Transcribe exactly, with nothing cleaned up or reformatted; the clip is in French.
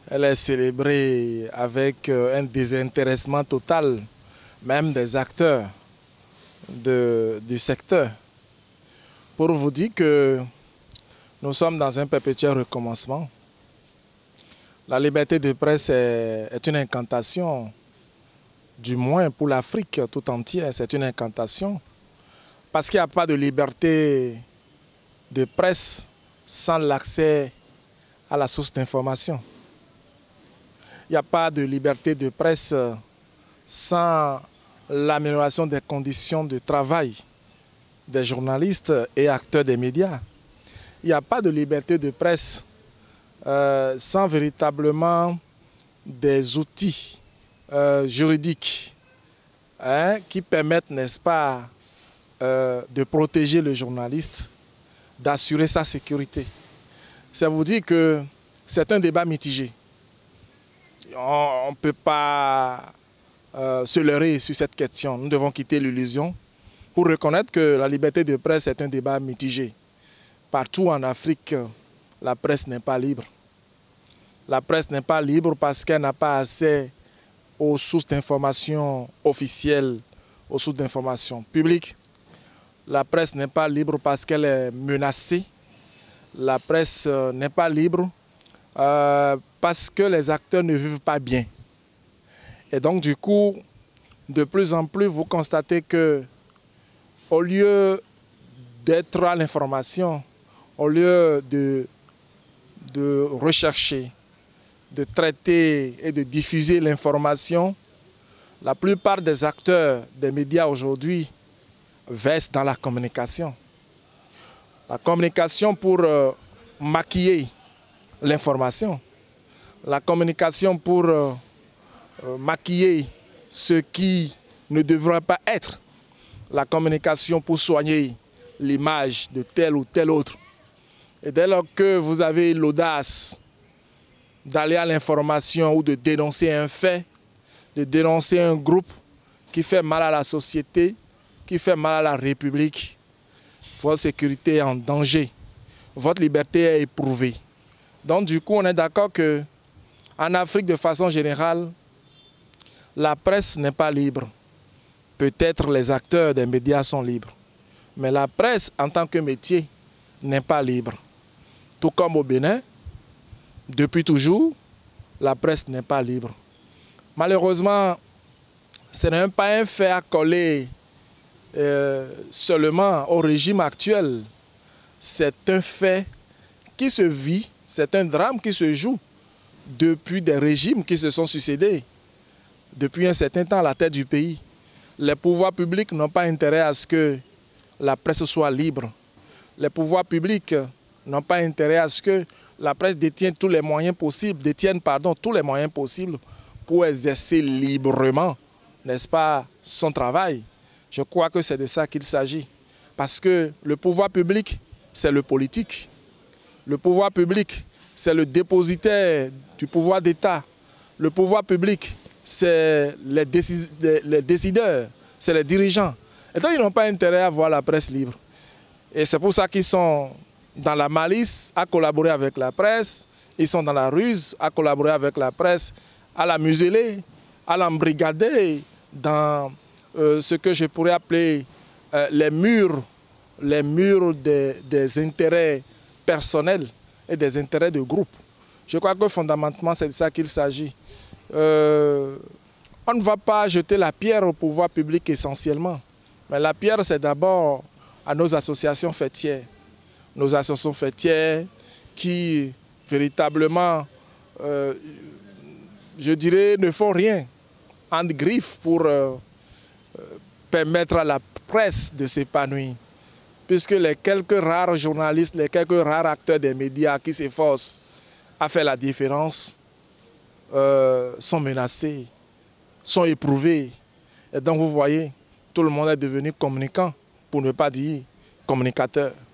Elle est célébrée avec un désintéressement total, même des acteurs de, du secteur. Pour vous dire que nous sommes dans un perpétuel recommencement. La liberté de presse est, est une incantation, du moins pour l'Afrique tout entière, c'est une incantation. Parce qu'il n'y a pas de liberté de presse sans l'accès à la source d'information. Il n'y a pas de liberté de presse sans l'amélioration des conditions de travail des journalistes et acteurs des médias. Il n'y a pas de liberté de presse euh, sans véritablement des outils euh, juridiques hein, qui permettent, n'est-ce pas, euh, de protéger le journaliste, d'assurer sa sécurité. Ça vous dit que c'est un débat mitigé. On ne peut pas euh, se leurrer sur cette question. Nous devons quitter l'illusion pour reconnaître que la liberté de presse est un débat mitigé. Partout en Afrique, la presse n'est pas libre. La presse n'est pas libre parce qu'elle n'a pas accès aux sources d'information officielles, aux sources d'information publiques. La presse n'est pas libre parce qu'elle est menacée. La presse euh, n'est pas libre euh, parce que les acteurs ne vivent pas bien. Et donc, du coup, de plus en plus, vous constatez que, au lieu d'être à l'information, au lieu de, de rechercher, de traiter et de diffuser l'information, la plupart des acteurs des médias aujourd'hui versent dans la communication. La communication pour euh, maquiller l'information. La communication pour euh, euh, maquiller ce qui ne devrait pas être. La communication pour soigner l'image de tel ou tel autre. Et dès lors que vous avez l'audace d'aller à l'information ou de dénoncer un fait, de dénoncer un groupe qui fait mal à la société, qui fait mal à la République, votre sécurité est en danger, votre liberté est éprouvée. Donc du coup, on est d'accord qu'en Afrique, de façon générale, la presse n'est pas libre. Peut-être les acteurs des médias sont libres. Mais la presse, en tant que métier, n'est pas libre. Tout comme au Bénin, depuis toujours, la presse n'est pas libre. Malheureusement, ce n'est même pas un fait à coller euh, seulement au régime actuel. C'est un fait qui se vit, c'est un drame qui se joue depuis des régimes qui se sont succédés. Depuis un certain temps à la tête du pays. Les pouvoirs publics n'ont pas intérêt à ce que la presse soit libre. Les pouvoirs publics n'ont pas intérêt à ce que la presse détienne tous les moyens possibles, détienne pardon, tous les moyens possibles pour exercer librement, n'est-ce pas, son travail. Je crois que c'est de ça qu'il s'agit. Parce que le pouvoir public, c'est le politique. Le pouvoir public, c'est le dépositaire du pouvoir d'État. Le pouvoir public, c'est les, décis les, les décideurs, c'est les dirigeants. Et donc, ils n'ont pas intérêt à voir la presse libre. Et c'est pour ça qu'ils sont dans la malice à collaborer avec la presse, ils sont dans la ruse à collaborer avec la presse, à la museler, à l'embrigader dans euh, ce que je pourrais appeler euh, les murs, les murs des, des intérêts personnels et des intérêts de groupe. Je crois que fondamentalement, c'est de ça qu'il s'agit. Euh, on ne va pas jeter la pierre au pouvoir public essentiellement, mais la pierre, c'est d'abord à nos associations fêtières. Nos associations fêtières qui, véritablement, euh, je dirais, ne font rien en griffe pour euh, permettre à la presse de s'épanouir. Puisque les quelques rares journalistes, les quelques rares acteurs des médias qui s'efforcent à faire la différence euh, sont menacés, sont éprouvés. Et donc vous voyez, tout le monde est devenu communicant, pour ne pas dire communicateur.